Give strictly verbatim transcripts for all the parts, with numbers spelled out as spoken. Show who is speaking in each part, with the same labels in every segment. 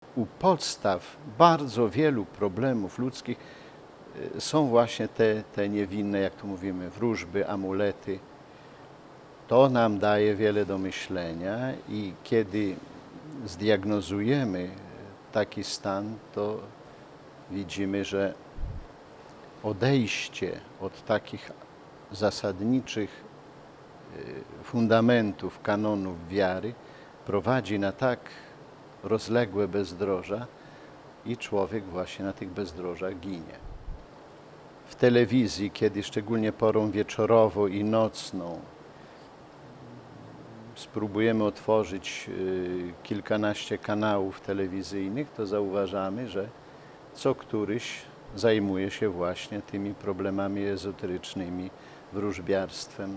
Speaker 1: u podstaw bardzo wielu problemów ludzkich są właśnie te, te niewinne, jak tu mówimy, wróżby, amulety. To nam daje wiele do myślenia i kiedy zdiagnozujemy taki stan, to widzimy, że odejście od takich zasadniczych fundamentów, kanonów wiary prowadzi na tak rozległe bezdroża i człowiek właśnie na tych bezdrożach ginie. W telewizji, kiedy szczególnie porą wieczorową i nocną spróbujemy otworzyć kilkanaście kanałów telewizyjnych, to zauważamy, że co któryś zajmuje się właśnie tymi problemami ezoterycznymi, wróżbiarstwem.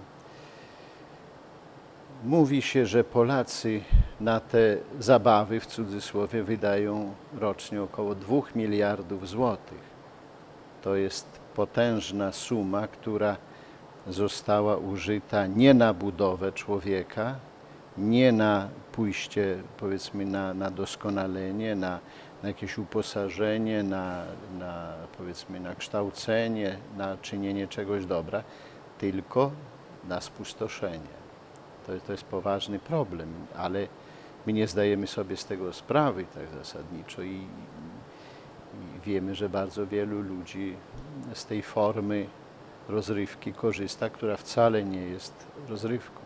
Speaker 1: Mówi się, że Polacy na te zabawy, w cudzysłowie, wydają rocznie około dwóch miliardów złotych. To jest potężna suma, która została użyta nie na budowę człowieka, nie na pójście, powiedzmy, na, na doskonalenie, na, na jakieś uposażenie, na, na, powiedzmy, na kształcenie, na czynienie czegoś dobra, tylko na spustoszenie. To, to jest poważny problem, ale my nie zdajemy sobie z tego sprawy tak zasadniczo i, i wiemy, że bardzo wielu ludzi z tej formy rozrywki korzysta, która wcale nie jest rozrywką.